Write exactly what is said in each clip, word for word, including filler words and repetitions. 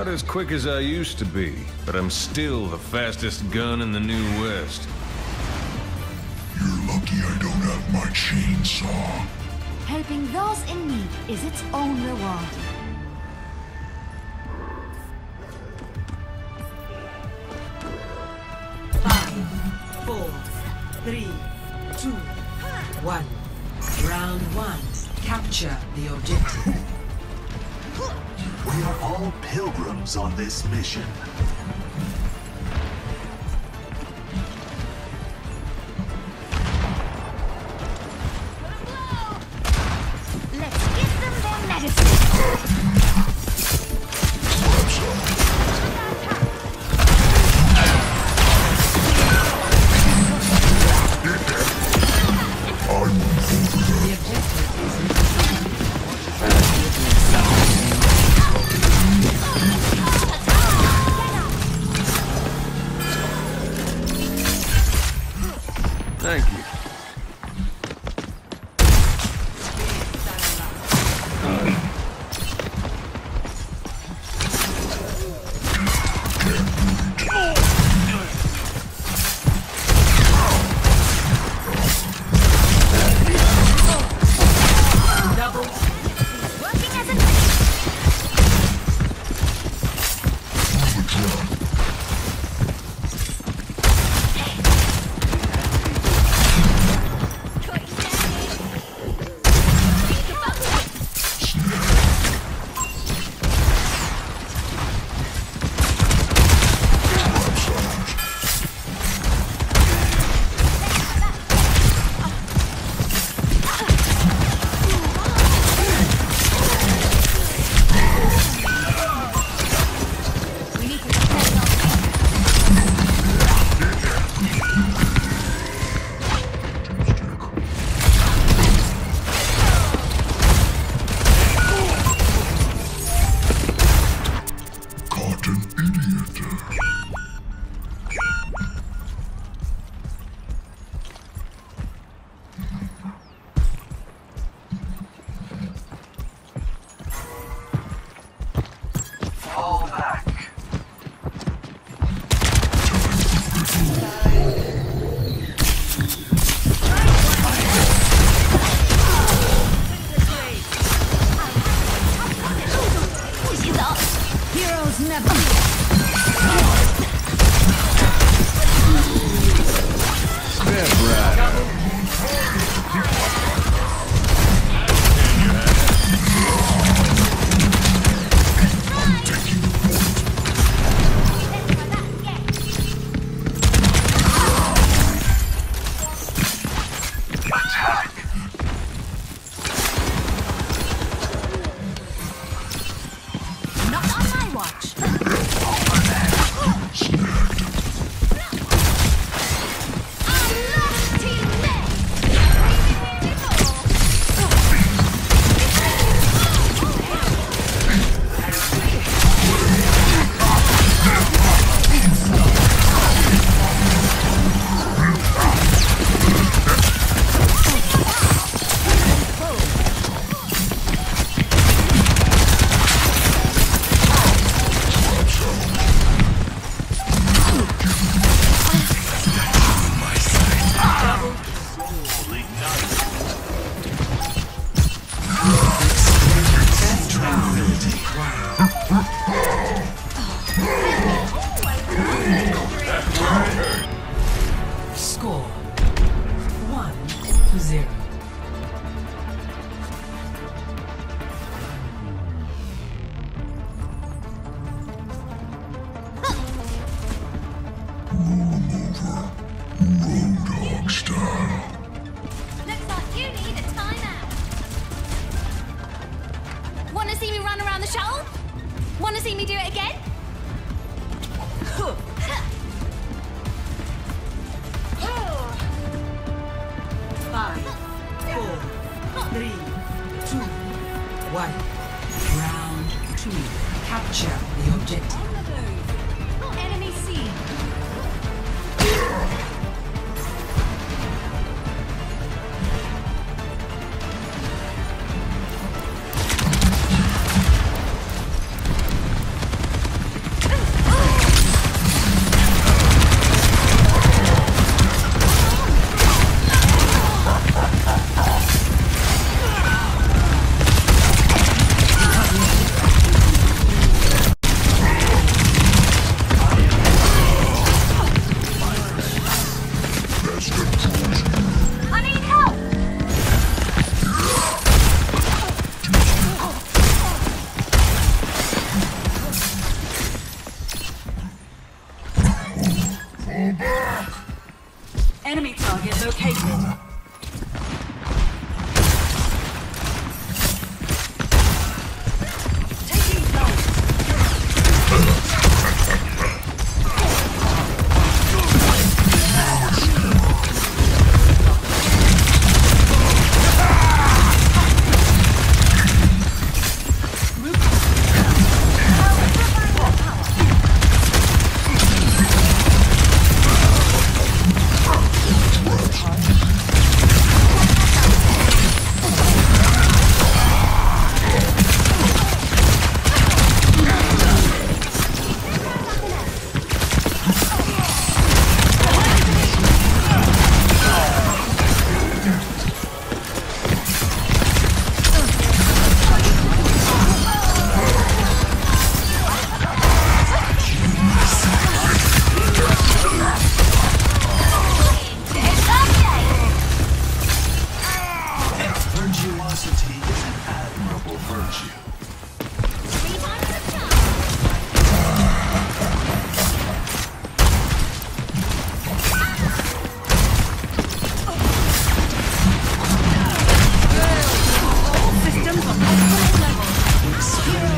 as quick as I used to be, but I'm still the fastest gun in the New West. You're lucky I don't have my chainsaw. Helping those in need is its own reward. Five, four, three, two, one. Round one. Capture the objective. We are all pilgrims on this mission. Let's give them their medicine. Thank you. Score one to zero. Roadhog style. Looks like you need a timeout. Wanna see me run around the shuttle? Wanna see me do it again? Five, four, three, two, one. Round two. Capture the objective. Enemy seen. Enemy target located. Taking flight. Virtuosity is an admirable virtue. Three times the charm. All systems on optimal level.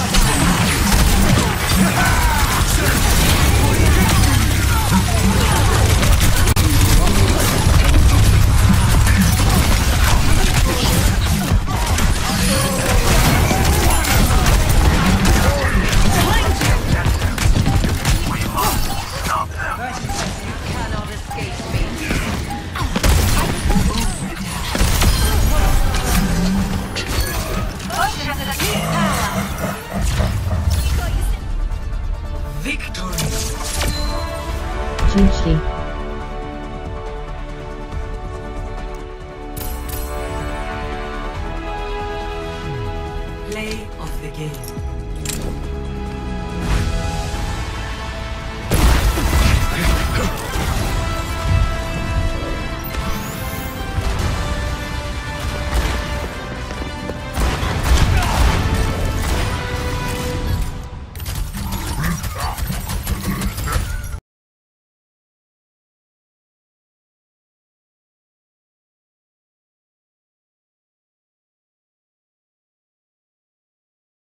Cannot escape me. Victory. G G. Play of the game.